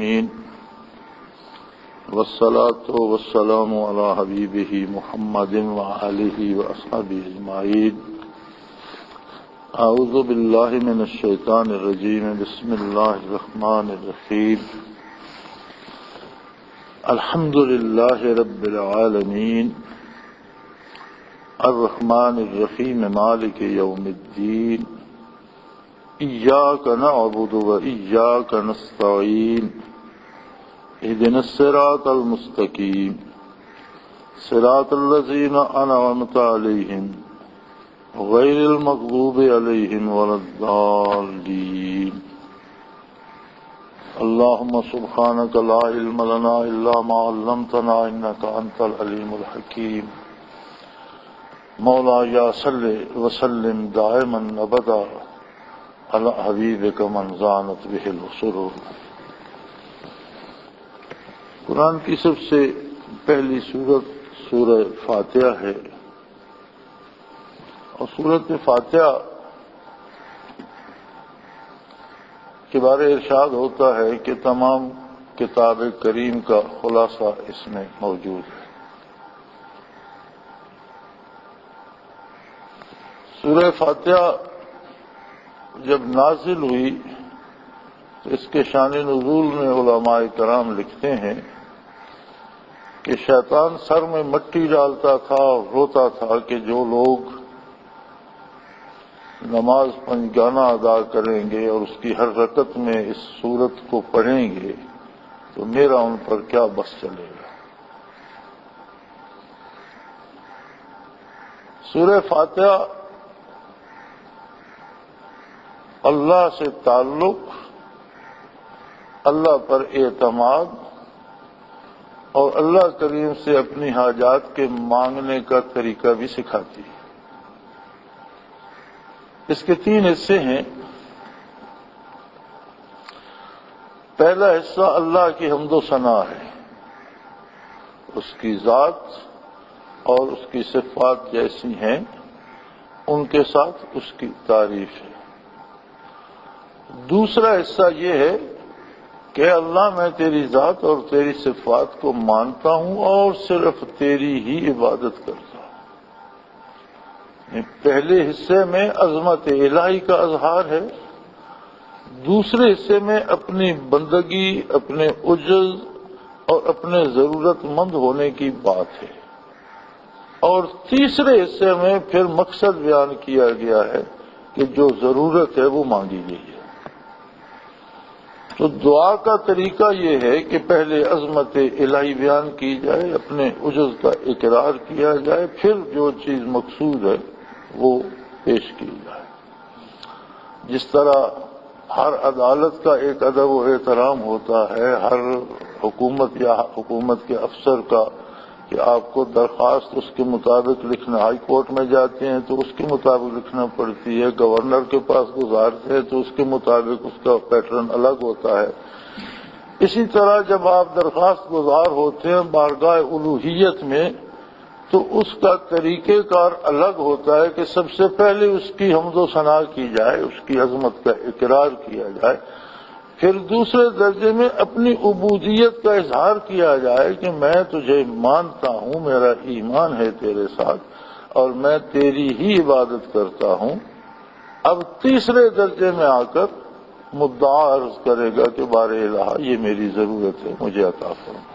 العالمين والصلاة والسلام على حبيبه محمد وآله وأصحابه أجمعين. أعوذ بالله من الشيطان الرجيم. بسم الله الرحمن الرحيم. الحمد لله رب العالمين الرحمن الرحيم مالك يوم الدين إياك نعبد وإياك نستعين اهدنا الصراط المستقيم صراط الذين أنعمت عليهم غير المغضوب عليهم ولا الضالين. اللهم سبحانك لا علم لنا إلا ما علمتنا إنك أنت العليم الحكيم. مولاي صل وسلم دائما أبدا على حبیبک من زانت بہ السرور. قرآن کی سب سے پہلی سورت سورہ فاتحہ ہے، اور سورت فاتحہ کے بارے ارشاد ہوتا ہے کہ تمام کتاب کریم کا خلاصہ اس میں موجود ہے. سورہ فاتحہ جب نازل ہوئی تو اس کے شان نزول میں علماء کرام لکھتے ہیں کہ شیطان سر میں مٹی ڈالتا تھا اور روتا تھا کہ جو لوگ نماز پنجگانہ ادا کریں گے اور اس کی ہر رکعت میں اس سورت کو پڑھیں گے تو میرا ان پر کیا بس چلے گا. سورہ فاتحہ اللہ سے تعلق، اللہ پر اعتماد اور اللہ کریم سے اپنی حاجات کے مانگنے کا طریقہ بھی سکھاتی ہے. اس کے 3 حصے ہیں. پہلا حصہ اللہ کی حمد و ثنا ہے، اس کی ذات اور اس کی صفات جیسی ہیں ان کے ساتھ اس کی تعریف ہے. دوسرا حصہ یہ ہے کہ اللہ میں تیری ذات اور تیری صفات کو مانتا ہوں اور صرف تیری ہی عبادت کرتا ہوں. پہلے حصے میں عظمت الہی کا اظہار ہے، دوسرے حصے میں اپنی بندگی، اپنے عجز اور اپنے ضرورت مند ہونے کی بات ہے، اور تیسرے حصے میں پھر مقصد بیان کیا گیا ہے کہ جو ضرورت ہے وہ مانگی گئی ہے. تو دعا کا طریقہ یہ ہے کہ پہلے عظمت الہی بیان کی جائے، اپنے عجز کا اقرار کیا جائے، پھر جو چیز مقصود ہے وہ پیش کی جائے. جس طرح ہر عدالت کا ایک ادب و احترام ہوتا ہے، ہر حکومت یا حکومت کے افسر کا کہ آپ کو درخواست اس کے مطابق لکھنا، ہائی کورٹ میں جاتے ہیں تو اس کے مطابق لکھنا پڑتی ہے، گورنر کے پاس گزارتے ہیں تو اس کے مطابق اس کا پیٹرن الگ ہوتا ہے. اسی طرح جب آپ درخواست گزار ہوتے ہیں بارگاہ الوہیت میں تو اس کا طریقہ کار الگ ہوتا ہے کہ سب سے پہلے اس کی حمد و ثنا کی جائے، اس کی عظمت کا اقرار کیا جائے، پھر دوسرے درجے میں اپنی عبودیت کا اظہار کیا جائے کہ میں تجھے مانتا ہوں، میرا ایمان ہے تیرے ساتھ اور میں تیری ہی عبادت کرتا ہوں. اب تیسرے درجے میں آ کر مدعا عرض کرے گا کہ بار الہ یہ میری ضرورت ہے، مجھے عطا فرما.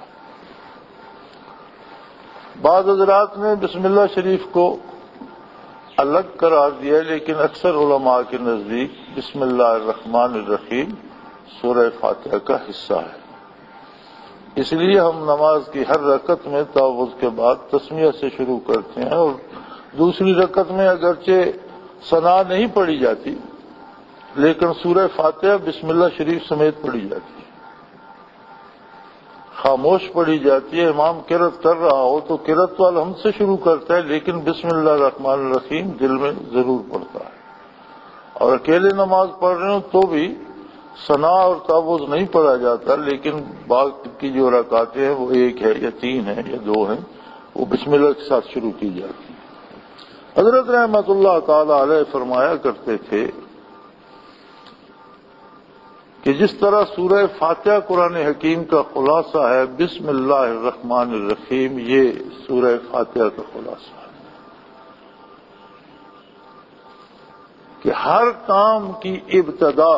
بعض حضرات نے بسم اللہ شریف کو الگ قرار دیا، لیکن اکثر علماء کے نزدیک بسم اللہ الرحمن الرحیم سورہ فاتحہ کا حصہ ہے. اس لیے ہم نماز کی ہر رکعت میں تعوذ کے بعد تسمیہ سے شروع کرتے ہیں، اور دوسری رکعت میں اگرچہ ثنا نہیں پڑھی جاتی لیکن سورہ فاتحہ بسم اللہ شریف سمیت پڑھی جاتی ہے. خاموش پڑھی جاتی ہے. امام قرأت کر رہا ہو تو قرأت والا ہم سے شروع کرتا ہے، لیکن بسم اللہ الرحمن الرحیم دل میں ضرور پڑھتا ہے. اور اکیلے نماز پڑھ رہے ہوں تو بھی ثنا اور تعوذ نہیں پڑھا جاتا، لیکن باقی کی جو رکعتیں ہیں وہ 1 ہے یا 3 ہیں یا 2 ہیں، وہ بسم اللہ کے ساتھ شروع کی جاتی ہے. حضرت رحمت اللہ تعالی علیہ فرمایا کرتے تھے کہ جس طرح سورہ فاتحہ قرآن حکیم کا خلاصہ ہے، بسم اللہ الرحمن الرحیم، یہ سورہ فاتحہ کا خلاصہ ہے کہ ہر کام کی ابتدا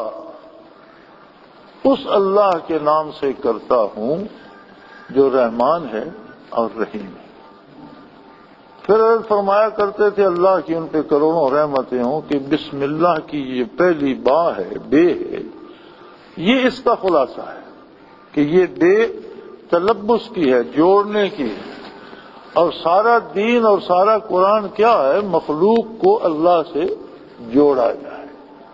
اس اللہ کے نام سے کرتا ہوں جو رحمان ہے اور رحیم ہے۔ پھر عرض فرمایا کرتے تھے اللہ کی ان پہ کروڑوں رحمتیں ہوں کہ بسم اللہ کی یہ پہلی با ہے، بے ہے، یہ اس کا خلاصہ ہے کہ یہ بے تلبس کی ہے، جوڑنے کی ہے، اور سارا دین اور سارا قرآن کیا ہے؟ مخلوق کو اللہ سے جوڑا جائے،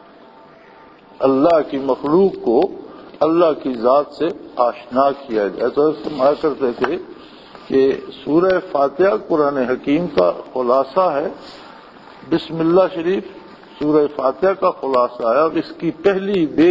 اللہ کی مخلوق کو اللہ کی ذات سے آشنا کیا جائے۔ تو فرمایا کرتے تھے کہ سورہ فاتحہ قرآن حکیم کا خلاصہ ہے، بسم اللہ شریف سورہ فاتحہ کا خلاصہ ہے، اور اس کی پہلی بے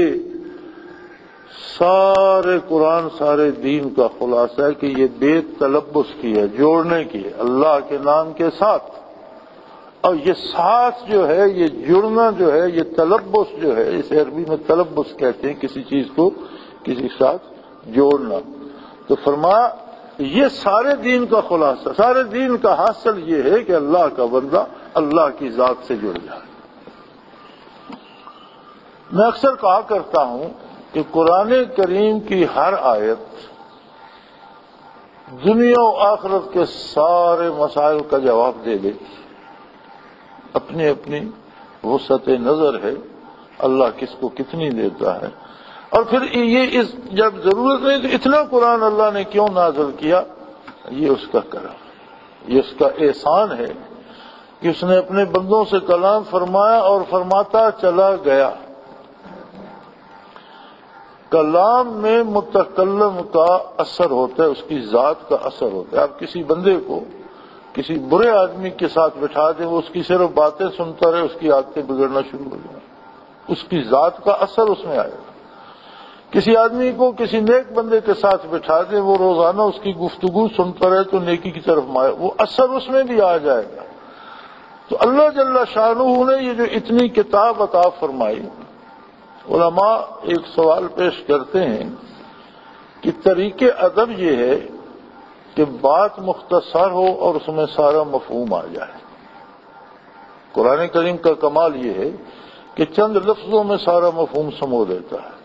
سارے قرآن سارے دین کا خلاصہ ہے کہ یہ بے تلبس کی ہے، جوڑنے کی ہے اللہ کے نام کے ساتھ۔ اور یہ ساتھ جو ہے، یہ جڑنا جو ہے، یہ تلبس جو ہے، اسے عربی میں تلبس کہتے ہیں، کسی چیز کو کسی کے ساتھ جوڑنا۔ تو فرمایا یہ سارے دین کا خلاصہ، سارے دین کا حاصل یہ ہے کہ اللہ کا بندہ اللہ کی ذات سے جڑ جائے۔ میں اکثر کہا کرتا ہوں کہ قرآن کریم کی ہر آیت دنیا و آخرت کے سارے مسائل کا جواب دے دے، اپنی اپنی وسعت نظر ہے، اللہ کس کو کتنی دیتا ہے۔ اور پھر یہ جب ضرورت نہیں تو اتنا قرآن اللہ نے کیوں نازل کیا؟ یہ اس کا کرم، یہ اس کا احسان ہے کہ اس نے اپنے بندوں سے کلام فرمایا اور فرماتا چلا گیا۔ کلام میں متکلم کا اثر ہوتا ہے، اس کی ذات کا اثر ہوتا ہے۔ آپ کسی بندے کو کسی برے آدمی کے ساتھ بٹھا دیں، وہ اس کی صرف باتیں سنتا رہے، اس کی عادتیں بگڑنا شروع ہو جائیں، اس کی ذات کا اثر اس میں آئے گا۔ کسی آدمی کو کسی نیک بندے کے ساتھ بٹھا دیں، وہ روزانہ اس کی گفتگو سنتا رہے تو نیکی کی طرف مائل، وہ اثر اس میں بھی آ جائے گا۔ تو اللہ جل شانہ نے یہ جو اتنی کتاب عطا فرمائی، علماء ایک سوال پیش کرتے ہیں کہ طریق ادب یہ ہے کہ بات مختصر ہو اور اس میں سارا مفہوم آ جائے۔ قرآن کریم کا کمال یہ ہے کہ چند لفظوں میں سارا مفہوم سمو دیتا ہے۔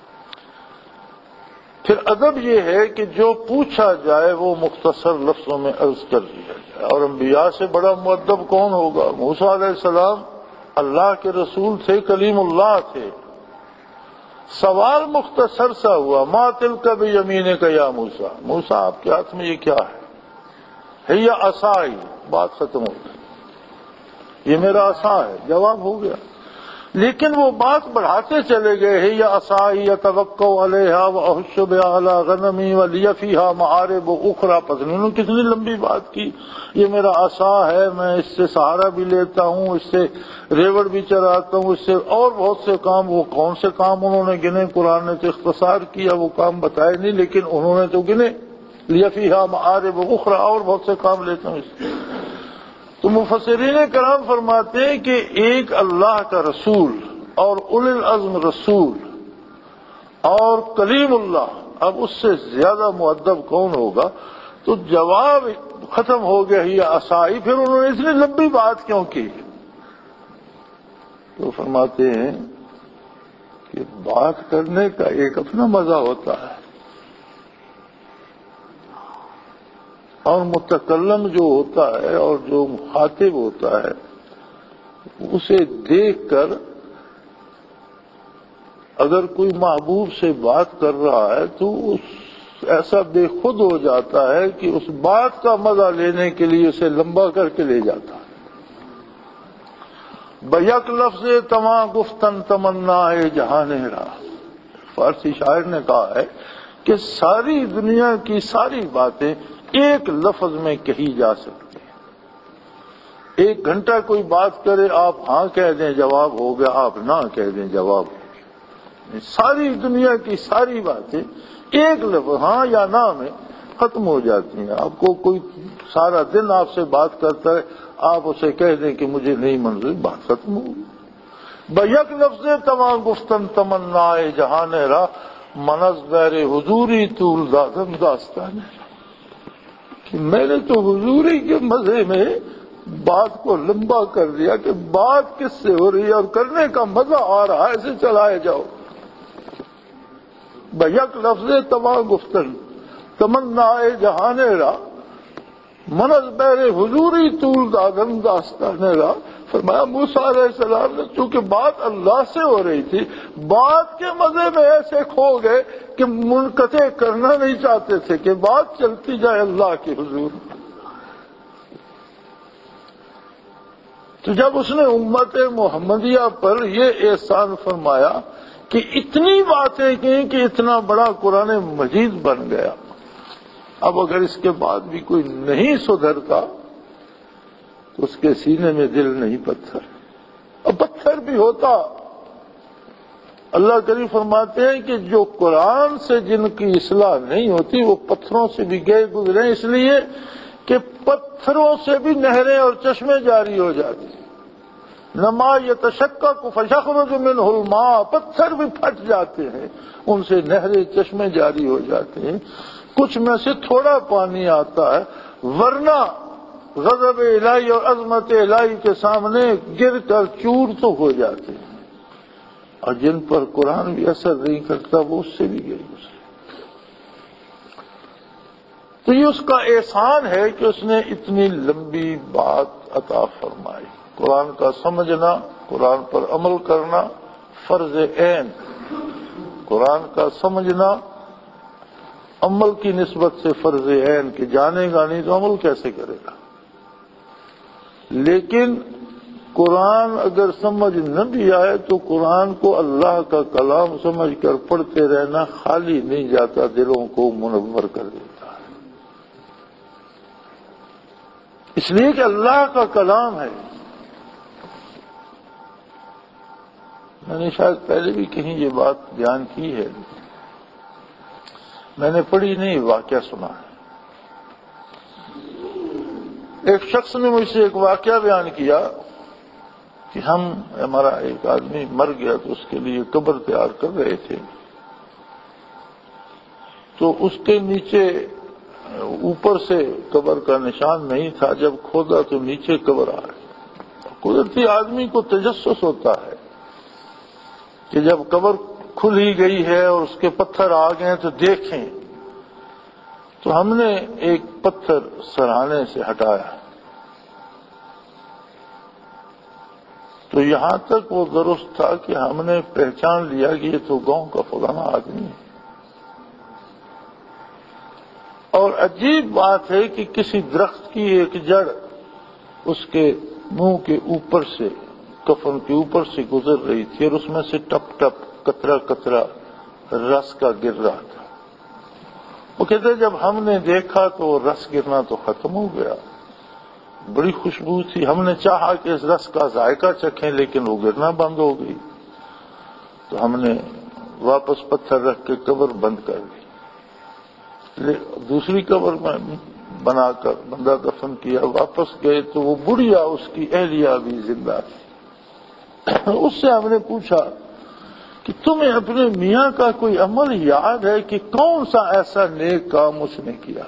پھر ادب یہ ہے کہ جو پوچھا جائے وہ مختصر لفظوں میں عرض کر دیا جائے۔ اور انبیاء سے بڑا مؤدب کون ہوگا؟ موسیٰ علیہ السلام اللہ کے رسول تھے، کلیم اللہ تھے، سوال مختصر سا ہوا، ما تلک بیمینک یا موسیٰ، موسیٰ آپ کے ہاتھ میں یہ کیا ہے؟ ہی عصائی، بات ختم ہو گئی، یہ میرا عصا ہے، جواب ہو گیا۔ لیکن وہ بات بڑھاتے چلے گئے، ہی عصائی اتوکا علیہا واحش بہا علی غنمی ولی فیہا معارب اخری، پتہ نہیں انہوں نے کتنی لمبی بات کی۔ یہ میرا عصا ہے، میں اس سے سہارا بھی لیتا ہوں، اس سے ریوڑ بھی چراتا ہوں، اس سے اور بہت سے کام۔ وہ کون سے کام انہوں نے گنے؟ قرآن نے تو اختصار کیا، وہ کام بتائے نہیں، لیکن انہوں نے تو گنے، لی فیہا معارب اخری، اور بہت سے کام لیتا ہوں اس سے۔ تو مفسرین کرام فرماتے ہیں کہ ایک اللہ کا رسول اور اولی العزم رسول اور کلیم اللہ، اب اس سے زیادہ مؤدب کون ہوگا؟ تو جواب ختم ہو گیا ہی عصائی، پھر انہوں نے اتنی لمبی بات کیوں کی؟ تو فرماتے ہیں کہ بات کرنے کا ایک اپنا مزہ ہوتا ہے، اور متکلم جو ہوتا ہے اور جو مخاطب ہوتا ہے اسے دیکھ کر اگر کوئی محبوب سے بات کر رہا ہے تو ایسا بے خود ہو جاتا ہے کہ اس بات کا مزہ لینے کے لیے اسے لمبا کر کے لے جاتا ہے۔ بیک لفظ تمام گفتن تمنا ہے جہاں را، فارسی شاعر نے کہا ہے کہ ساری دنیا کی ساری باتیں ایک لفظ میں کہی جا سکتی ہیں۔ ایک گھنٹہ کوئی بات کرے، آپ ہاں کہہ دیں جواب ہو گیا، آپ نہ کہہ دیں جواب ہو گیا۔ ساری دنیا کی ساری باتیں ایک لفظ ہاں یا نہ میں ختم ہو جاتی ہیں۔ آپ کو کوئی سارا دن آپ سے بات کرتا ہے، آپ اسے کہہ دیں کہ مجھے نہیں منظور، بات ختم ہو گئی۔ بیک لفظ تمام گفتن تمنائے جہان را، منز بیر حضوری طول دادم داستان ہے، کہ میں نے تو حضوری کے مزے میں بات کو لمبا کر دیا کہ بات کس سے ہو رہی ہے اور کرنے کا مزہ آ رہا ہے، اسے چلائے جاؤ۔ بیک لفظ تمام گفتن تمنائے جہان را، منز بیر حضوری طول دادم داستان را۔ فرمایا موسیٰ علیہ السلام نے چونکہ بات اللہ سے ہو رہی تھی، بات کے مزے میں ایسے کھو گئے کہ منقطع کرنا نہیں چاہتے تھے کہ بات چلتی جائے اللہ کے حضور۔ تو جب اس نے امت محمدیہ پر یہ احسان فرمایا کہ اتنی باتیں کی کہ اتنا بڑا قرآن مجید بن گیا، اب اگر اس کے بعد بھی کوئی نہیں سدھرتا تو اس کے سینے میں دل نہیں پتھر، اور پتھر بھی ہوتا۔ اللہ کریم فرماتے ہیں کہ جو قرآن سے جن کی اصلاح نہیں ہوتی وہ پتھروں سے بھی گئے گزرے، اس لیے کہ پتھروں سے بھی نہریں اور چشمے جاری ہو جاتے ہیں۔ نما یتشقق فیخرج منہ الماء، پتھر بھی پھٹ جاتے ہیں، ان سے نہریں چشمے جاری ہو جاتے ہیں، کچھ میں سے تھوڑا پانی آتا ہے، ورنہ غضب الہی اور عظمت الہی کے سامنے گر کر چور تو ہو جاتے ہیں، اور جن پر قرآن بھی اثر نہیں کرتا وہ اس سے بھی گئے گزرے۔ تو یہ اس کا احسان ہے کہ اس نے اتنی لمبی بات عطا فرمائی۔ قرآن کا سمجھنا، قرآن پر عمل کرنا فرض عین، قرآن کا سمجھنا عمل کی نسبت سے فرض عین، کہ جانے گا نہیں تو عمل کیسے کرے گا۔ لیکن قرآن اگر سمجھ نہ بھی آئے تو قرآن کو اللہ کا کلام سمجھ کر پڑھتے رہنا خالی نہیں جاتا، دلوں کو منور کر دیتا ہے، اس لیے کہ اللہ کا کلام ہے۔ میں نے شاید پہلے بھی کہیں یہ بات بیان کی ہے، میں نے پڑھی نہیں، واقعہ سنا ہے۔ ایک شخص نے مجھ سے ایک واقعہ بیان کیا کہ ہمارا ایک آدمی مر گیا تو اس کے لیے قبر تیار کر رہے تھے، تو اس کے نیچے اوپر سے قبر کا نشان نہیں تھا، جب کھودا تو نیچے قبر آ گئی۔ قدرتی آدمی کو تجسس ہوتا ہے کہ جب قبر کھل ہی گئی ہے اور اس کے پتھر آ گئے تو دیکھیں، تو ہم نے ایک پتھر سرہانے سے ہٹایا، تو یہاں تک وہ درست تھا کہ ہم نے پہچان لیا کہ یہ تو گاؤں کا فلانا آدمی ہے۔ اور عجیب بات ہے کہ کسی درخت کی ایک جڑ اس کے منہ کے اوپر سے، کفن کے اوپر سے گزر رہی تھی، اور اس میں سے ٹپ ٹپ قطرہ قطرہ رس کا گر رہا تھا۔ وہ کہتے جب ہم نے دیکھا تو وہ رس گرنا تو ختم ہو گیا، بڑی خوشبو تھی، ہم نے چاہا کہ اس رس کا ذائقہ چکھیں لیکن وہ گرنا بند ہو گئی، تو ہم نے واپس پتھر رکھ کے قبر بند کر دی۔ دوسری قبر میں بنا کر بندہ دفن کیا، واپس گئے تو وہ بڑھیا اس کی اہلیہ بھی زندہ تھی۔ اس سے ہم نے پوچھا کہ تمہیں اپنے میاں کا کوئی عمل یاد ہے کہ کون سا ایسا نیک کام اس نے کیا؟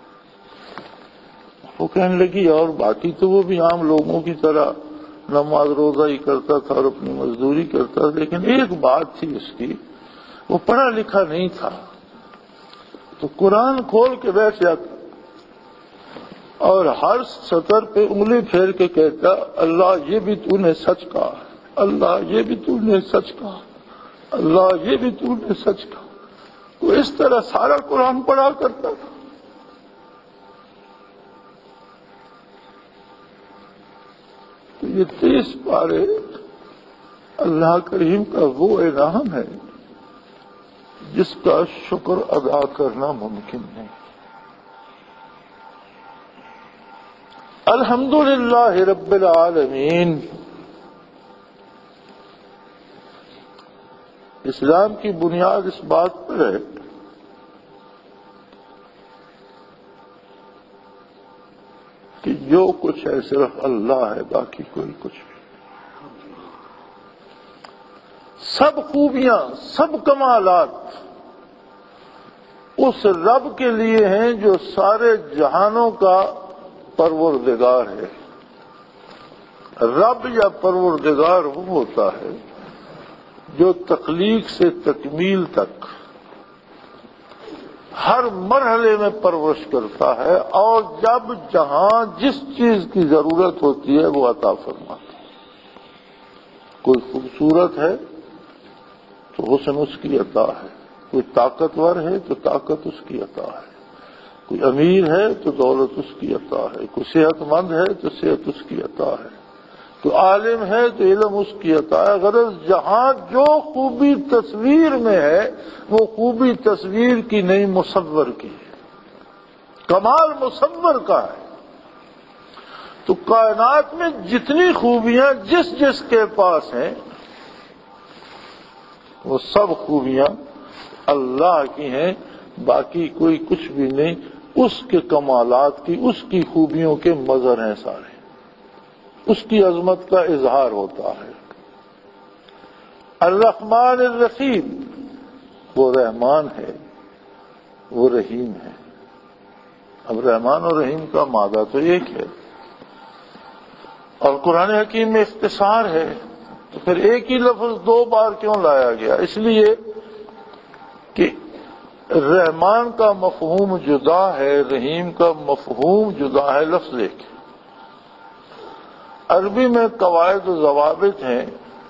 وہ کہنے لگی اور باقی تو وہ بھی عام لوگوں کی طرح نماز روزہ ہی کرتا تھا اور اپنی مزدوری کرتا تھا، لیکن ایک بات تھی اس کی، وہ پڑھا لکھا نہیں تھا، تو قرآن کھول کے بیٹھ جاتا اور ہر سطر پہ انگلی پھیر کے کہتا اللہ یہ بھی تو نے سچ کہا، اللہ یہ بھی تو نے سچ کہا، اللہ یہ بھی تو نے سچ کہا۔ تو اس طرح سارا قرآن پڑھا کرتا تھا۔ تو یہ 30 پارے اللہ کریم کا وہ انعام ہے جس کا شکر ادا کرنا ممکن نہیں۔ الحمدللہ رب العالمین۔ اسلام کی بنیاد اس بات پر ہے کہ جو کچھ ہے صرف اللہ ہے، باقی کوئی کچھ نہیں۔ سب خوبیاں، سب کمالات اس رب کے لیے ہیں جو سارے جہانوں کا پروردگار ہے۔ رب یا پروردگار وہ ہوتا ہے جو تخلیق سے تکمیل تک ہر مرحلے میں پرورش کرتا ہے، اور جب جہاں جس چیز کی ضرورت ہوتی ہے وہ عطا فرماتا ہے۔ کوئی خوبصورت ہے تو حسن اس کی عطا ہے، کوئی طاقتور ہے تو طاقت اس کی عطا ہے، کوئی امیر ہے تو دولت اس کی عطا ہے، کوئی صحت مند ہے تو صحت اس کی عطا ہے، تو عالم ہے تو علم اس کی عطا ہے۔ غرض جہاں جو خوبی تصویر میں ہے وہ خوبی تصویر کی نہیں، مصور کی ہے، کمال مصور کا ہے۔ تو کائنات میں جتنی خوبیاں جس جس کے پاس ہیں وہ سب خوبیاں اللہ کی ہیں، باقی کوئی کچھ بھی نہیں، اس کے کمالات کی، اس کی خوبیوں کے مظہر ہیں سارے، اس کی عظمت کا اظہار ہوتا ہے۔ الرحمن الرحیم، وہ رحمان ہے، وہ رحیم ہے۔ اب رحمان اور رحیم کا مادہ تو ایک ہے، اور قرآن حکیم میں اختصار ہے، تو پھر ایک ہی لفظ دو بار کیوں لایا گیا؟ اس لیے کہ رحمان کا مفہوم جدا ہے، رحیم کا مفہوم جدا ہے، لفظ ایک ہے۔ عربی میں قواعد و ضوابط ہیں،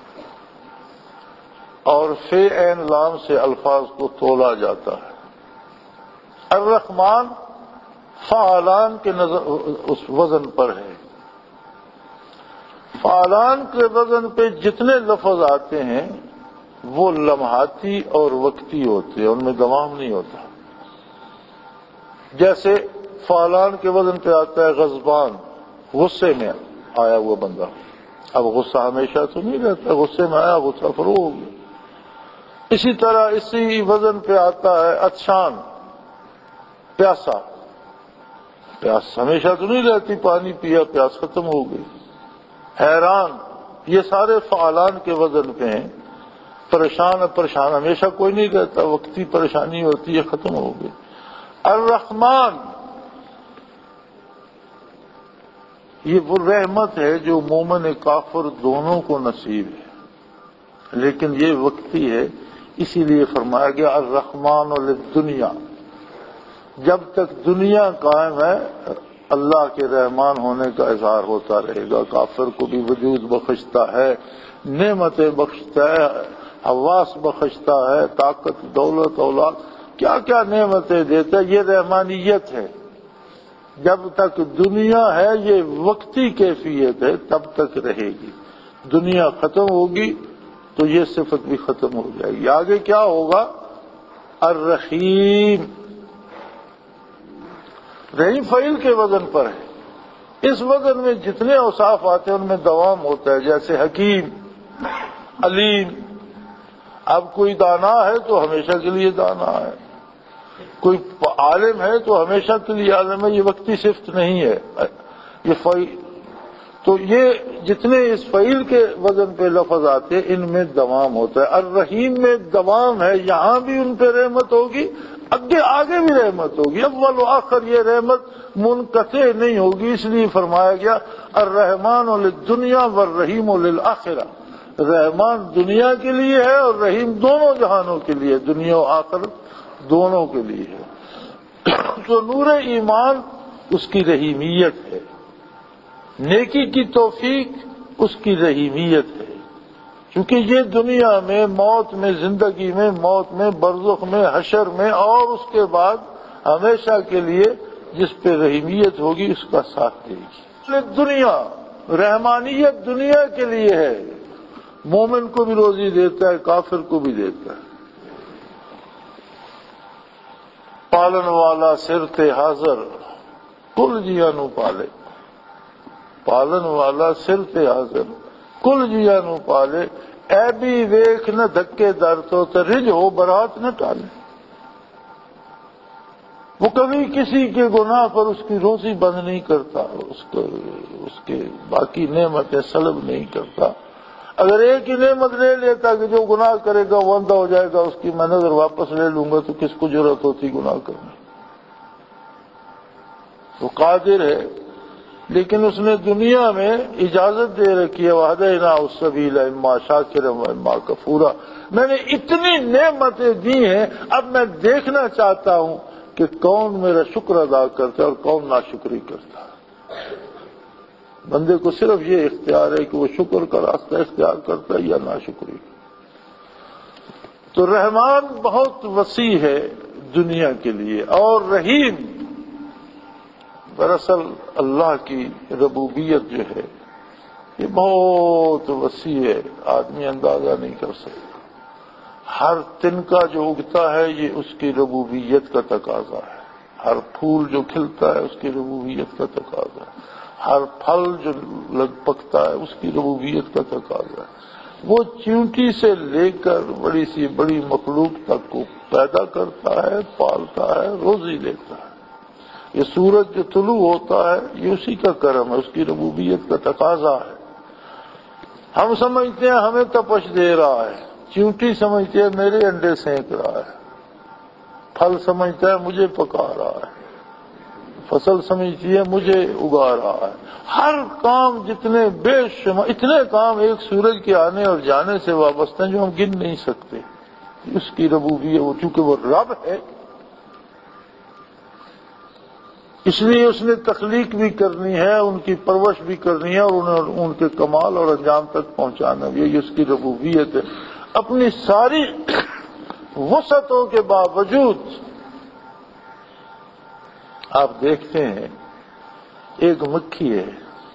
اور فے عین لام سے الفاظ کو تولا جاتا ہے۔ الرحمن فعلان کے اس وزن پر ہے، فعلان کے وزن پہ جتنے لفظ آتے ہیں وہ لمحاتی اور وقتی ہوتے ہیں، ان میں دوام نہیں ہوتا۔ جیسے فعلان کے وزن پہ آتا ہے غضبان، غصے میں آیا ہوا بندہ، اب غصہ ہمیشہ تو نہیں رہتا، غصے میں آیا غصہ فروغ ہو گیا۔ اسی طرح اسی وزن پہ آتا ہے عطشان، پیاسا، پیاس ہمیشہ تو نہیں رہتی، پانی پیا پیاس ختم ہو گئی۔ حیران، یہ سارے فعلان کے وزن پہ ہیں۔ پریشان، پریشان ہمیشہ کوئی نہیں رہتا، وقتی پریشانی ہوتی ہے، ختم ہو گئی۔ الرحمن، یہ وہ رحمت ہے جو مومن کافر دونوں کو نصیب ہے، لیکن یہ وقتی ہے، اسی لیے فرمایا گیا الرحمن للدنیا، جب تک دنیا قائم ہے اللہ کے رحمان ہونے کا اظہار ہوتا رہے گا۔ کافر کو بھی وجود بخشتا ہے، نعمتیں بخشتا ہے، حواس بخشتا ہے، طاقت، دولت، اولاد، کیا کیا نعمتیں دیتا ہے، یہ رحمانیت ہے۔ جب تک دنیا ہے یہ وقتی کیفیت ہے، تب تک رہے گی۔ دنیا ختم ہوگی تو یہ صفت بھی ختم ہو جائے گی۔ آگے کیا ہوگا؟ الرحیم، رحیم فعیل کے وزن پر ہے۔ اس وزن میں جتنے اوصاف آتے ہیں ان میں دوام ہوتا ہے، جیسے حکیم، علیم۔ اب کوئی دانا ہے تو ہمیشہ کے لیے دانا ہے، کوئی عالم ہے تو ہمیشہ کے لیے عالم ہے، یہ وقتی صفت نہیں ہے، یہ فعیل۔ تو یہ جتنے اس فعیل کے وزن پہ لفظ آتے ہیں ان میں دوام ہوتا ہے۔ الرحیم میں دوام ہے، یہاں بھی ان پہ رحمت ہوگی، آگے بھی رحمت ہوگی، اول و آخر یہ رحمت منقطع نہیں ہوگی۔ اس لیے فرمایا گیا الرحمن للدنیا والرحیم للآخرہ، رحمان دنیا کے لیے ہے اور رحیم دونوں جہانوں کے لیے، دنیا و آخرت دونوں کے لیے ہے۔ تو نور ایمان اس کی رحیمیت ہے، نیکی کی توفیق اس کی رحیمیت ہے، کیونکہ یہ دنیا میں، موت میں، زندگی میں، موت میں، برزخ میں، حشر میں، اور اس کے بعد ہمیشہ کے لیے جس پہ رحیمیت ہوگی اس کا ساتھ دے گی۔ دنیا، رحمانیت دنیا کے لیے ہے، مومن کو بھی روزی دیتا ہے، کافر کو بھی دیتا ہے۔ پالن والا سر تے حاضر، کل جیا نو پالے، پالن والا سر تے حاضر، کل جیا نو پالے، اے بھی ویکھ نہ دھکے در تو رج ہو برات نہ ٹالے۔ وہ کبھی کسی کے گناہ پر اس کی روزی بند نہیں کرتا، اس کے باقی نعمتیں سلب نہیں کرتا۔ اگر ایک ہی نعمت لے لیتا کہ جو گناہ کرے گا وہ اندھا ہو جائے گا، اس کی میں نظر واپس لے لوں گا، تو کس کو جرأت ہوتی گناہ کرنے؟ وہ قادر ہے، لیکن اس نے دنیا میں اجازت دے رکھی ہے، وَهَدَيْنَاهُ السَّبِيلَ إِمَّا شَاكِرًا وَإِمَّا كَفُورًا، میں نے اتنی نعمتیں دی ہیں، اب میں دیکھنا چاہتا ہوں کہ کون میرا شکر ادا کرتا ہے اور کون ناشکری کرتا ہے۔ بندے کو صرف یہ اختیار ہے کہ وہ شکر کا راستہ اختیار کرتا ہے یا ناشکری۔ تو رحمان بہت وسیع ہے دنیا کے لیے، اور رحیم دراصل اللہ کی ربوبیت جو ہے یہ بہت وسیع ہے، آدمی اندازہ نہیں کر سکتا۔ ہر تنکا جو اگتا ہے یہ اس کی ربوبیت کا تقاضا ہے، ہر پھول جو کھلتا ہے اس کی ربوبیت کا تقاضا ہے، ہر پھل جو پکتا ہے اس کی ربوبیت کا تقاضا ہے۔ وہ چیونٹی سے لے کر بڑی سی بڑی مخلوق تک کو پیدا کرتا ہے، پالتا ہے، روزی لیتا ہے۔ یہ سورج جو طلوع ہوتا ہے یہ اسی کا کرم ہے، اس کی ربوبیت کا تقاضا ہے۔ ہم سمجھتے ہیں ہمیں تپش دے رہا ہے، چیونٹی سمجھتے ہیں میرے انڈے سینک رہا ہے، پھل سمجھتا ہے مجھے پکا رہا ہے، فصل سمجھتی ہے مجھے اگا رہا ہے۔ ہر کام جتنے بے شمار اتنے کام ایک سورج کے آنے اور جانے سے وابستہ ہیں جو ہم گن نہیں سکتے۔ اس کی ربوبیت، وہ چونکہ وہ رب ہے اس لیے اس نے تخلیق بھی کرنی ہے، ان کی پرورش بھی کرنی ہے، اور انہیں ان کے کمال اور انجام تک پہنچانا بھی، یہ اس کی ربوبیت ہے۔ اپنی ساری وسعتوں کے باوجود آپ دیکھتے ہیں ایک مکھی ہے،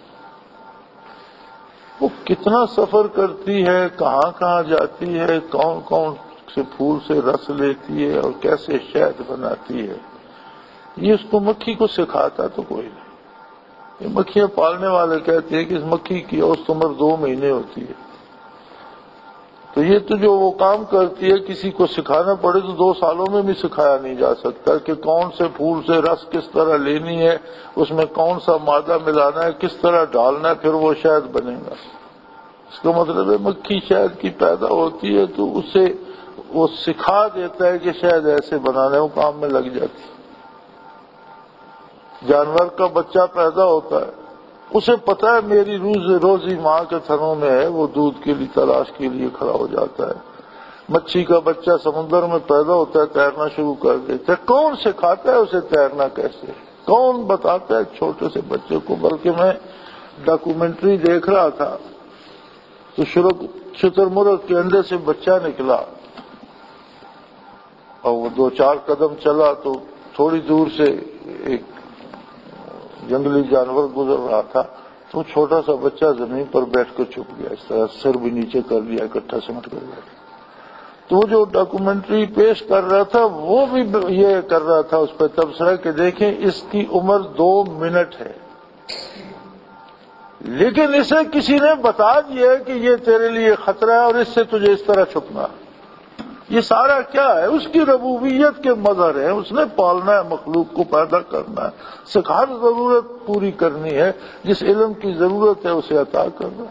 وہ کتنا سفر کرتی ہے، کہاں کہاں جاتی ہے، کون کون سے پھول سے رس لیتی ہے اور کیسے شہد بناتی ہے، یہ اس کو مکھی کو سکھاتا تو کوئی نہیں۔ یہ مکھیاں پالنے والے کہتے ہیں کہ اس مکھی کی اوسط عمر 2 مہینے ہوتی ہے، تو یہ تو جو وہ کام کرتی ہے کسی کو سکھانا پڑے تو 2 سالوں میں بھی سکھایا نہیں جا سکتا کہ کون سے پھول سے رس کس طرح لینی ہے، اس میں کون سا مادہ ملانا ہے، کس طرح ڈالنا ہے، پھر وہ شہد بنے گا۔ اس کا مطلب ہے مکھی شہد کی پیدا ہوتی ہے تو اسے وہ سکھا دیتا ہے کہ شہد ایسے بنانا ہے، وہ کام میں لگ جاتی ہے۔ جانور کا بچہ پیدا ہوتا ہے، اسے پتہ ہے میری روزی ماں کے تھنوں میں ہے، وہ دودھ کے لیے تلاش کے لیے کھڑا ہو جاتا ہے۔ مچھی کا بچہ سمندر میں پیدا ہوتا ہے، تیرنا شروع کر دیتا ہے، کون سکھاتا ہے اسے تیرنا کیسے، کون بتاتا ہے چھوٹے سے بچے کو؟ بلکہ میں ڈاکومنٹری دیکھ رہا تھا تو شتر مرغ کے اندر سے بچہ نکلا اور وہ 2-4 قدم چلا تو تھوڑی دور سے ایک جنگلی جانور گزر رہا تھا، تو چھوٹا سا بچہ زمین پر بیٹھ کر چھپ گیا، اس طرح سر بھی نیچے کر لیا، اکٹھا سمٹ کر گیا۔ تو وہ جو ڈاکومنٹری پیش کر رہا تھا وہ بھی یہ کر رہا تھا اس پہ تبصرہ کہ دیکھیں اس کی عمر 2 منٹ ہے، لیکن اسے کسی نے بتا دیا کہ یہ تیرے لیے خطرہ ہے اور اس سے تجھے اس طرح چھپنا۔ یہ سارا کیا ہے؟ اس کی ربوبیت کے مظہر ہے، اس نے پالنا ہے، مخلوق کو پیدا کرنا ہے، ہر ضرورت پوری کرنی ہے، جس علم کی ضرورت ہے اسے عطا کرنا۔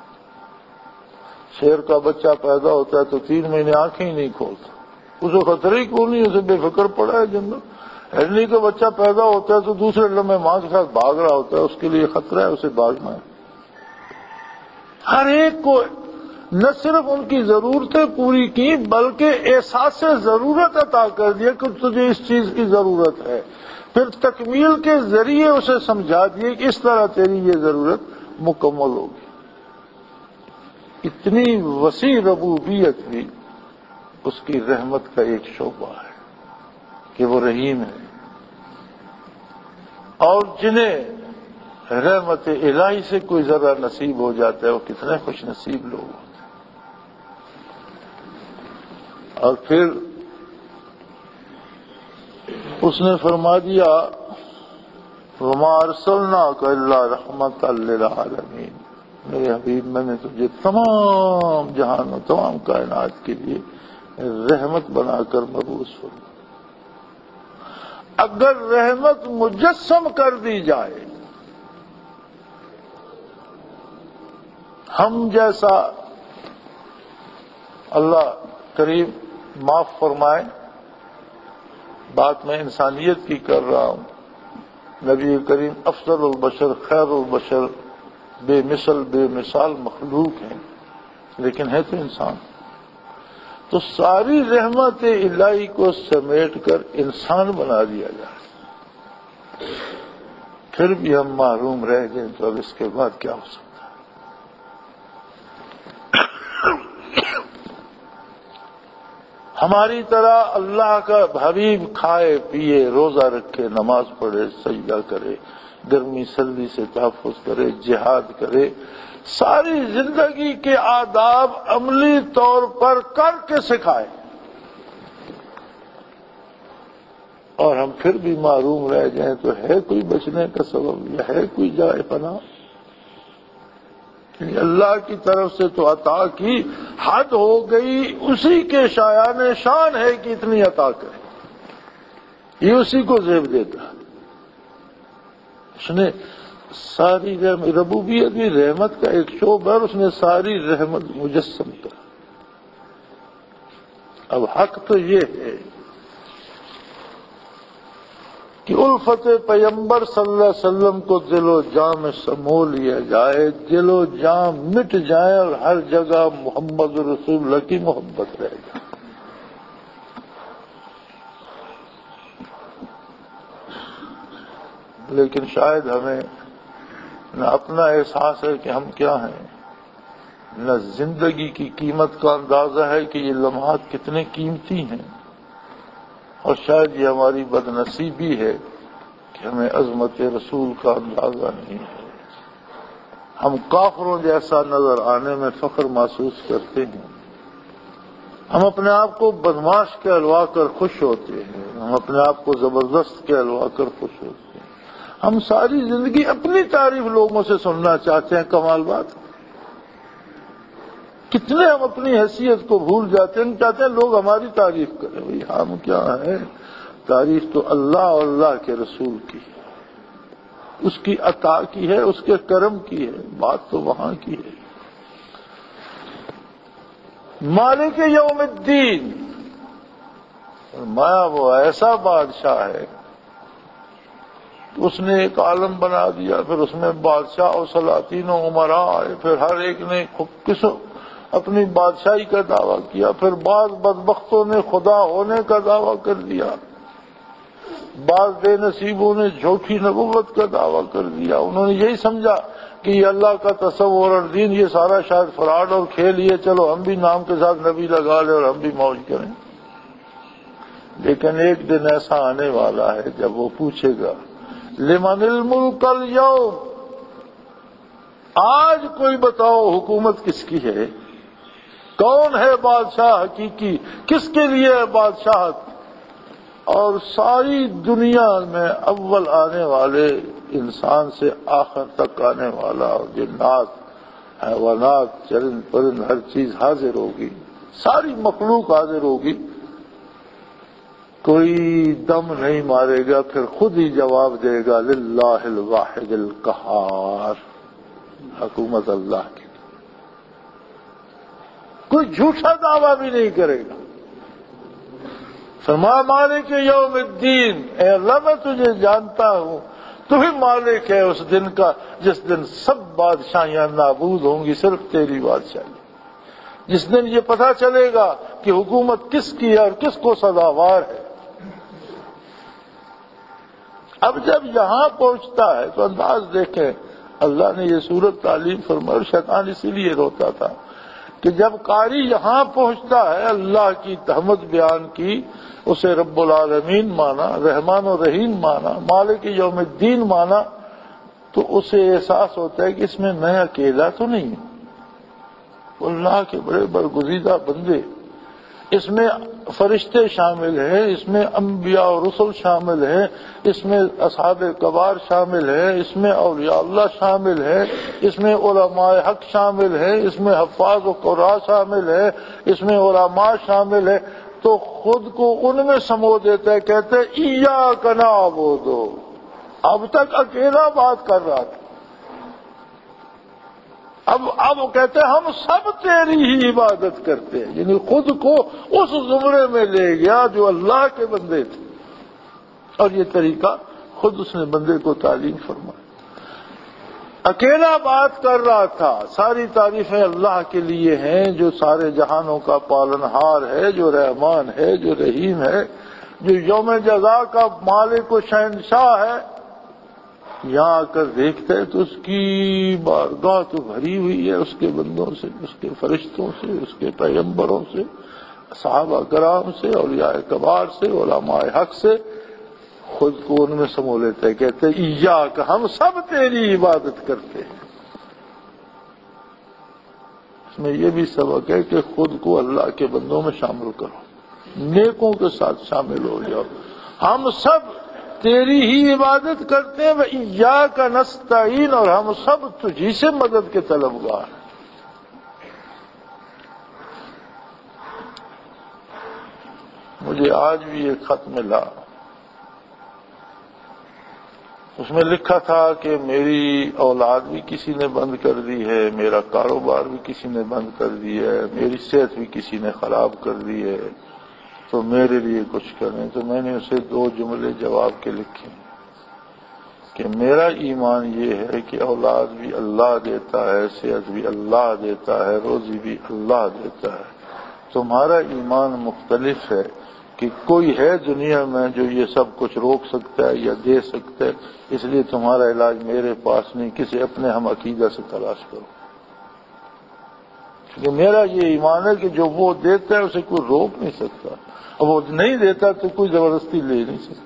شیر کا بچہ پیدا ہوتا ہے تو 3 مہینے آنکھیں ہی نہیں کھولتا، اسے خطرہ ہی کیوں نہیں، اسے بے فکر پڑا ہے جنگل۔ ہرنی کا بچہ پیدا ہوتا ہے تو دوسرے لمحے ماں کے ساتھ بھاگ رہا ہوتا ہے، اس کے لیے خطرہ ہے، اسے بھاگنا ہے۔ ہر ایک کو نہ صرف ان کی ضرورتیں پوری کی بلکہ احساس ضرورت عطا کر دیا کہ تجھے اس چیز کی ضرورت ہے، پھر تکمیل کے ذریعے اسے سمجھا دیے کہ اس طرح تیری یہ ضرورت مکمل ہوگی۔ اتنی وسیع ربوبیت بھی اس کی رحمت کا ایک شعبہ ہے کہ وہ رحیم ہے، اور جنہیں رحمت الہی سے کوئی ذرہ نصیب ہو جاتا ہے وہ کتنے خوش نصیب لوگ ہوتے ہیں۔ اور پھر اس نے فرما دیا وَمَا أَرْسَلْنَاكَ إِلَّا رَحْمَةً لِّلْعَالَمِينَ، میرے حبیب میں نے تجھے تمام جہانوں تمام کائنات کے لیے رحمت بنا کر مبعوث فرمایا۔ اگر رحمت مجسم کر دی جائے، ہم جیسا اللہ کریم معاف فرمائے، بات میں انسانیت کی کر رہا ہوں۔ نبی کریم افضل البشر، خیر البشر، بے مثل بے مثال مخلوق ہیں، لیکن ہے تو انسان۔ تو ساری رحمت الہی کو سمیٹ کر انسان بنا دیا جائے، پھر بھی ہم محروم رہ گئے تو اب اس کے بعد کیا ہو سکتا ہے؟ ہماری طرح اللہ کا حبیب کھائے پیے، روزہ رکھے، نماز پڑھے، سجدہ کرے، گرمی سردی سے تحفظ کرے، جہاد کرے، ساری زندگی کے آداب عملی طور پر کر کے سکھائے، اور ہم پھر بھی محروم رہ جائیں تو ہے کوئی بچنے کا سبب یا ہے کوئی جائے پناہ؟ اللہ کی طرف سے تو عطا کی حد ہو گئی، اسی کے شایان شان ہے کہ اتنی عطا کرے، یہ اسی کو زیب دیتا ہے۔ اس نے ساری ربوبیت بھی رحمت کا ایک شعبہ ہے، اس نے ساری رحمت مجسم کر۔ اب حق تو یہ ہے کہ الفت پیغمبر صلی اللہ علیہ وسلم کو دل و جان میں سمو لیا جائے، دل و جان مٹ جائے اور ہر جگہ محمد رسول اللہ کی محبت رہ جائے۔ لیکن شاید ہمیں نہ اپنا احساس ہے کہ ہم کیا ہیں، نہ زندگی کی قیمت کا اندازہ ہے کہ یہ لمحات کتنے قیمتی ہیں، اور شاید یہ ہماری بد نصیبی ہے کہ ہمیں عظمت رسول کا اندازہ نہیں ہے۔ ہم کافروں جیسا نظر آنے میں فخر محسوس کرتے ہیں، ہم اپنے آپ کو بدماش کہلوا کر خوش ہوتے ہیں، ہم اپنے آپ کو زبردست کہلوا کر خوش ہوتے ہیں، ہم ساری زندگی اپنی تعریف لوگوں سے سننا چاہتے ہیں۔ کمال بات، کتنے ہم اپنی حیثیت کو بھول جاتے ہیں، چاہتے ہیں لوگ ہماری تعریف کریں۔ بھئی ہم کیا ہیں؟ تعریف تو اللہ اور اللہ کے رسول کی ہے، اس کی عطا کی ہے، اس کے کرم کی ہے، بات تو وہاں کی ہے۔ مالک یوم الدین، فرمایا وہ ایسا بادشاہ ہے، اس نے ایک عالم بنا دیا، پھر اس میں بادشاہ اور سلاطین و عمراء آئے، پھر ہر ایک نے اپنی بادشاہی کا دعویٰ کیا، پھر بعض بدبختوں نے خدا ہونے کا دعویٰ کر دیا، بعض بے نصیبوں نے جھوٹی نبوت کا دعویٰ کر دیا۔ انہوں نے یہی سمجھا کہ یہ اللہ کا تصور اور دین یہ سارا شاید فراڈ اور کھیل، یہ چلو ہم بھی نام کے ساتھ نبی لگا لیں اور ہم بھی موج کریں۔ لیکن ایک دن ایسا آنے والا ہے جب وہ پوچھے گا لمن الملک اليوم، آج کوئی بتاؤ حکومت کس کی ہے، کون ہے بادشاہ حقیقی، کس کے لیے ہے بادشاہت؟ اور ساری دنیا میں اول آنے والے انسان سے آخر تک آنے والا، اور جنات حیوانات چرند پرند ہر چیز حاضر ہوگی، ساری مخلوق حاضر ہوگی، کوئی دم نہیں مارے گا، پھر خود ہی جواب دے گا للہ الواحد القہار، حکومت اللہ کی، کوئی جھوٹا دعویٰ بھی نہیں کرے گا۔ فرمایا مالک یوم الدین، اے اللہ میں تجھے جانتا ہوں، تو ہی مالک ہے اس دن کا جس دن سب بادشاہیاں نابود ہوں گی، صرف تیری بادشاہی، جس دن یہ پتہ چلے گا کہ حکومت کس کی ہے اور کس کو سزاوار ہے۔ اب جب یہاں پہنچتا ہے تو انداز دیکھیں، اللہ نے یہ صورت تعلیم فرمائی، اور شیطان اسی لیے روتا تھا کہ جب قاری یہاں پہنچتا ہے اللہ کی حمد بیان کی، اسے رب العالمین مانا، رحمان و رحیم مانا، مالک یوم الدین مانا، تو اسے احساس ہوتا ہے کہ اس میں میں اکیلا تو نہیں ہوں، اللہ کے بڑے برگزیدہ بندے، اس میں فرشتے شامل ہیں، اس میں انبیاء و رسل شامل ہیں، اس میں اصحاب کبار شامل ہیں، اس میں اولیاء اللہ شامل ہیں، اس میں علماء حق شامل ہیں، اس میں حفاظ و قراء شامل ہیں، اس میں علماء شامل ہیں، تو خود کو ان میں سمو دیتا ہے، کہتے ہیں ایاک نعبد، اب تک اکیلا بات کر رہا تھا، اب وہ کہتے ہیں ہم سب تیری ہی عبادت کرتے ہیں، یعنی خود کو اس زمرے میں لے گیا جو اللہ کے بندے تھے، اور یہ طریقہ خود اس نے بندے کو تعلیم فرمایا۔ اکیلا بات کر رہا تھا، ساری تعریفیں اللہ کے لیے ہیں جو سارے جہانوں کا پالنہار ہے، جو رحمان ہے، جو رحیم ہے، جو یوم جزا کا مالک و شہنشاہ ہے۔ یہاں آ کر دیکھتے ہیں تو اس کی بارگاہ تو بھری ہوئی ہے اس کے بندوں سے، اس کے فرشتوں سے، اس کے پیغمبروں سے، صحابہ کرام سے، اولیاء کبار سے، علماء حق سے۔ خود کو ان میں سمو لیتے ہیں، کہتے ہیں ایاک، ہم سب تیری عبادت کرتے ہیں۔ اس میں یہ بھی سبق ہے کہ خود کو اللہ کے بندوں میں شامل کرو، نیکوں کے ساتھ شامل ہو جاؤ۔ ہم سب تیری ہی عبادت کرتے ہیں، وَإِيَّاكَ نَسْتَعِينُ، اور ہم سب تجھی سے مدد کے طلبگار ہیں۔ مجھے آج بھی ایک خط ملا، اس میں لکھا تھا کہ میری اولاد بھی کسی نے بند کر دی ہے، میرا کاروبار بھی کسی نے بند کر دیا ہے، میری صحت بھی کسی نے خراب کر دی ہے، تو میرے لیے کچھ کریں۔ تو میں نے اسے 2 جملے جواب کے لکھے کہ میرا ایمان یہ ہے کہ اولاد بھی اللہ دیتا ہے، صحت بھی اللہ دیتا ہے، روزی بھی اللہ دیتا ہے۔ تمہارا ایمان مختلف ہے کہ کوئی ہے دنیا میں جو یہ سب کچھ روک سکتا ہے یا دے سکتا ہے، اس لیے تمہارا علاج میرے پاس نہیں، کسی اپنے ہم عقیدہ سے تلاش کرو۔ کیونکہ میرا یہ ایمان ہے کہ جو وہ دیتا ہے اسے کوئی روک نہیں سکتا، اور وہ نہیں دیتا تو کوئی زبردستی لے نہیں سکتا۔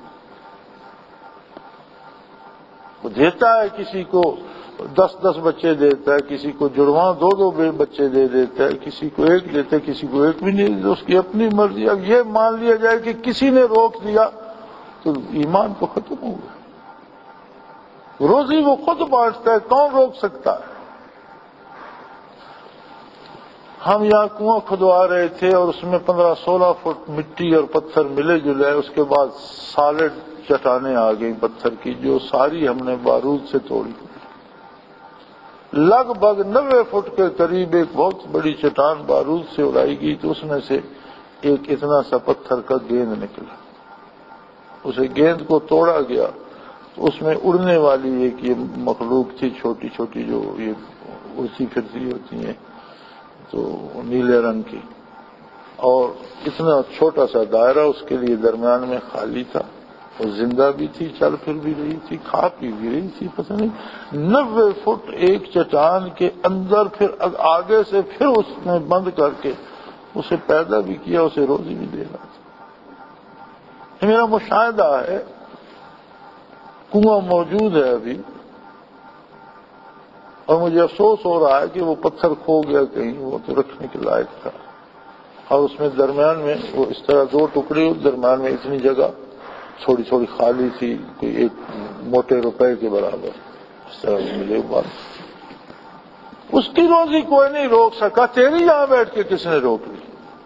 وہ دیتا ہے، کسی کو 10 بچے دیتا ہے، کسی کو جڑواں 2 بچے دے دیتا ہے، کسی کو 1 دیتا ہے، کسی کو 1 بھی نہیں دیتا، اس کی اپنی مرضی۔ اب یہ مان لیا جائے کہ کسی نے روک دیا تو ایمان تو ختم ہو گیا۔ روزی وہ خود بانٹتا ہے، کون روک سکتا ہے؟ ہم یہاں کنواں کھدوا رہے تھے اور اس میں 15-16 فٹ مٹی اور پتھر ملے جلے، اس کے بعد سالڈ چٹانیں آ گئی پتھر کی، جو ساری ہم نے بارود سے توڑی۔ لگ بھگ 90 فٹ کے قریب ایک بہت بڑی چٹان بارود سے اڑائی گئی، تو اس میں سے ایک اتنا سا پتھر کا گیند نکلا۔ اسے گیند کو توڑا گیا تو اس میں اڑنے والی ایک یہ مخلوق تھی، چھوٹی چھوٹی، جو یہ اڑتی پھرتی ہوتی ہیں، تو نیلے رنگ کی، اور اتنا چھوٹا سا دائرہ اس کے لیے درمیان میں خالی تھا، اور زندہ بھی تھی، چل پھر بھی رہی تھی، کھا پی بھی رہی تھی، پتہ نہیں 90 فٹ ایک چٹان کے اندر، پھر آگے سے پھر اس نے بند کر کے اسے پیدا بھی کیا، اسے روزی بھی دے رہا تھا۔ یہ میرا مشاہدہ ہے، کنواں موجود ہے ابھی، اور مجھے افسوس ہو رہا ہے کہ وہ پتھر کھو گیا کہیں، وہ تو رکھنے کے لائق تھا، اور اس میں درمیان میں وہ اس طرح 2 ٹکڑے، درمیان میں اتنی جگہ تھوڑی تھوڑی خالی تھی، کوئی 1 موٹے روپے کے برابر، اس طرح ملے بات۔ اس کی روزی کوئی نہیں روک سکا، تیری یہاں بیٹھ کے کس نے روک لی؟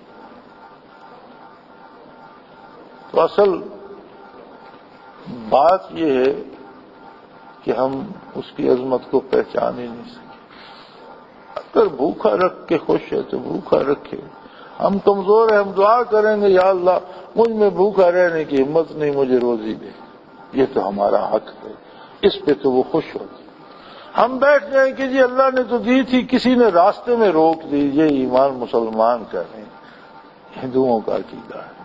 تو اصل بات یہ ہے کہ ہم اس کی عظمت کو پہچان ہی نہیں سکے۔ اگر بھوکا رکھ کے خوش ہے تو بھوکا رکھے، ہم کمزور ہیں، ہم دعا کریں گے یا اللہ مجھ میں بھوکا رہنے کی ہمت نہیں، مجھے روزی دے، یہ تو ہمارا حق ہے، اس پہ تو وہ خوش ہوتے۔ ہم بیٹھ جائیں کہ جی اللہ نے تو دی تھی، کسی نے راستے میں روک دی، یہ ایمان مسلمان کا نہیں، ہندوؤں کا عقیدہ ہے۔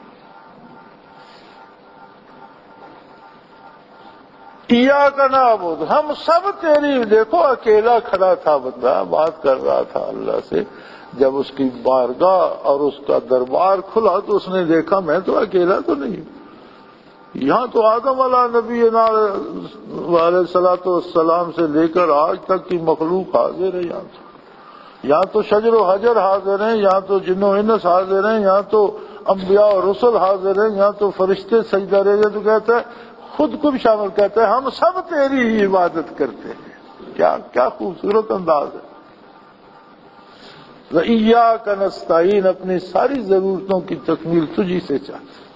ایاک نعبد، ہم سب تیری، دیکھو اکیلا کھڑا تھا بندہ، بات کر رہا تھا اللہ سے، جب اس کی بارگاہ اور اس کا دربار کھلا تو اس نے دیکھا میں تو اکیلا تو نہیں، یہاں تو آدم علیہ نبی علیہ الصلوۃ والسلام سے لے کر آج تک کی مخلوق حاضر ہے، یہاں تو شجر و حجر حاضر ہیں، یہاں تو جن و انس حاضر ہیں، یہاں تو انبیاء اور رسل حاضر ہیں، یہاں تو فرشتے سجدہ ریزہ، تو کہتا ہے خود کو بھی شامل کہتا ہے ہم سب تیری ہی عبادت کرتے ہیں۔ کیا خوبصورت انداز ہے۔ وَإِيَّاكَ نَسْتَعِينُ، اپنی ساری ضرورتوں کی تکمیل تجھی سے چاہتے ہیں۔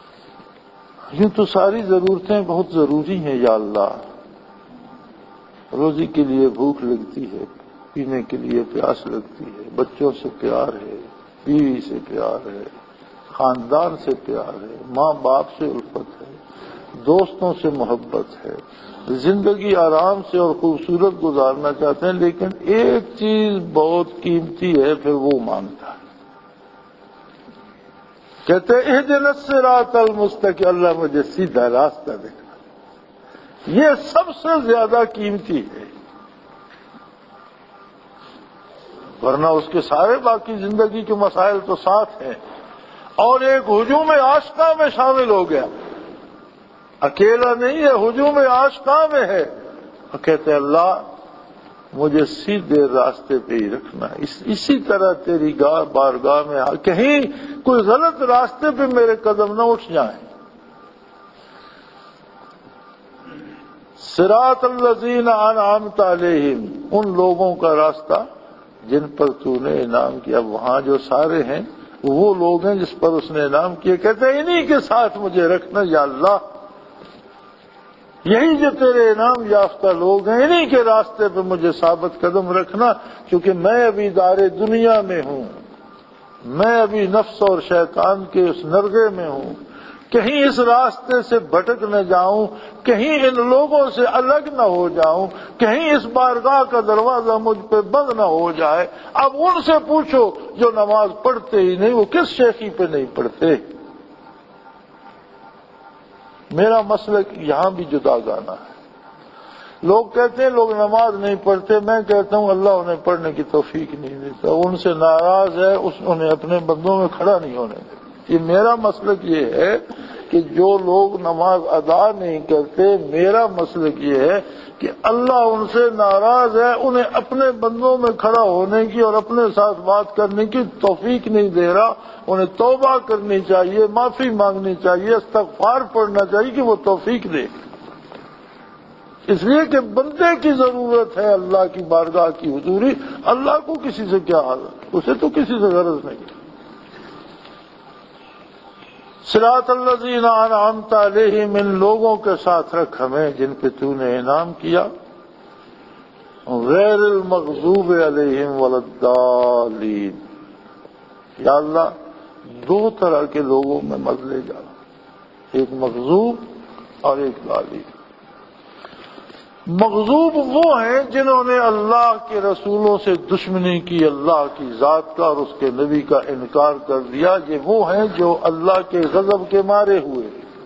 یوں تو ساری ضرورتیں بہت ضروری ہیں یا اللہ، روزی کے لیے بھوک لگتی ہے، پینے کے لیے پیاس لگتی ہے، بچوں سے پیار ہے، بیوی سے پیار ہے، خاندان سے پیار ہے، ماں باپ سے الفت ہے، دوستوں سے محبت ہے، زندگی آرام سے اور خوبصورت گزارنا چاہتے ہیں، لیکن ایک چیز بہت قیمتی ہے، پھر وہ مانگتا ہے، کہتے ہیں اہدنا الصراط المستقیم، اللہ مجھے سیدھا راستہ دکھا، یہ سب سے زیادہ قیمتی ہے، ورنہ اس کے سارے باقی زندگی کے مسائل تو ساتھ ہیں، اور ایک ہجوم عاشقاں میں شامل ہو گیا، اکیلا نہیں ہے، ہجوم عاشقاں میں ہے، اور کہتے ہیں اللہ مجھے سیدھے راستے پہ ہی رکھنا، اسی طرح تیری بارگاہ میں کہیں کوئی غلط راستے پہ میرے قدم نہ اٹھ جائیں۔ صراط الذین انعمت علیہم، ان لوگوں کا راستہ جن پر تو نے انعام کیا، وہاں جو سارے ہیں وہ لوگ ہیں جس پر اس نے انعام کیا، کہتے ہیں انہی کے ساتھ مجھے رکھنا یا اللہ، یہی جو تیرے انعام یافتہ لوگ ہیں انہی کے راستے پہ مجھے ثابت قدم رکھنا، کیونکہ میں ابھی دار دنیا میں ہوں، میں ابھی نفس اور شیطان کے اس نرغے میں ہوں، کہیں اس راستے سے بھٹک نہ جاؤں، کہیں ان لوگوں سے الگ نہ ہو جاؤں، کہیں اس بارگاہ کا دروازہ مجھ پہ بند نہ ہو جائے۔ اب ان سے پوچھو جو نماز پڑھتے ہی نہیں، وہ کس شیخی پہ نہیں پڑھتے؟ میرا مسلک یہاں بھی جدا گانا ہے۔ لوگ کہتے ہیں لوگ نماز نہیں پڑھتے، میں کہتا ہوں اللہ انہیں پڑھنے کی توفیق نہیں دیتا، ان سے ناراض ہے، انہیں اپنے بندوں میں کھڑا نہیں ہونے دیتا۔ یہ میرا مسلک یہ ہے کہ جو لوگ نماز ادا نہیں کرتے، میرا مسلک یہ ہے کہ اللہ ان سے ناراض ہے، انہیں اپنے بندوں میں کھڑا ہونے کی اور اپنے ساتھ بات کرنے کی توفیق نہیں دے رہا، انہیں توبہ کرنی چاہیے، معافی مانگنی چاہیے، استغفار پڑھنا چاہیے کہ وہ توفیق دے، اس لیے کہ بندے کی ضرورت ہے اللہ کی بارگاہ کی حضوری، اللہ کو کسی سے کیا حاجت، اسے تو کسی سے غرض نہیں۔ صراط الذین انعمت علیہم، ان لوگوں کے ساتھ رکھ ہمیں جن پہ تو نے انعام کیا، غیر المغضوب علیہم ولا الضالین، یا اللہ دو طرح کے لوگوں میں مت لے جا، ایک مغضوب اور ایک ضالین۔ مغضوب وہ ہیں جنہوں نے اللہ کے رسولوں سے دشمنی کی، اللہ کی ذات کا اور اس کے نبی کا انکار کر دیا، یہ وہ ہیں جو اللہ کے غضب کے مارے ہوئے،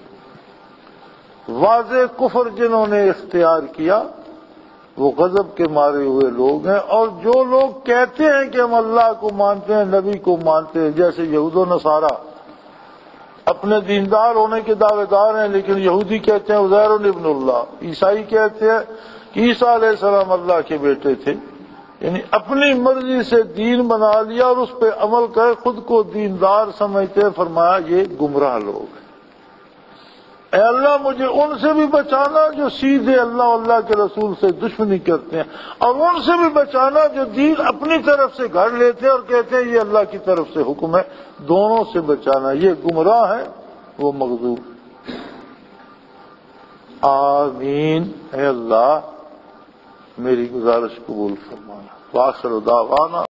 واضح کفر جنہوں نے اختیار کیا، وہ غضب کے مارے ہوئے لوگ ہیں۔ اور جو لوگ کہتے ہیں کہ ہم اللہ کو مانتے ہیں، نبی کو مانتے ہیں، جیسے یہود و نصارہ اپنے دیندار ہونے کے دعوے دار ہیں، لیکن یہودی کہتے ہیں عزیر ابن اللہ، عیسائی کہتے ہیں کہ عیسیٰ علیہ السلام اللہ کے بیٹے تھے، یعنی اپنی مرضی سے دین بنا لیا اور اس پہ عمل کر خود کو دیندار سمجھتے، فرمایا یہ گمراہ لوگ ہیں۔ اے اللہ مجھے ان سے بھی بچانا جو سیدھے اللہ اللہ کے رسول سے دشمنی کرتے ہیں، اور ان سے بھی بچانا جو دین اپنی طرف سے گھڑ لیتے ہیں اور کہتے ہیں یہ اللہ کی طرف سے حکم ہے، دونوں سے بچانا، یہ گمراہ ہے وہ مغضوب۔ آمین۔ اے اللہ میری گزارش قبول فرمانا۔ وآخر دعوانا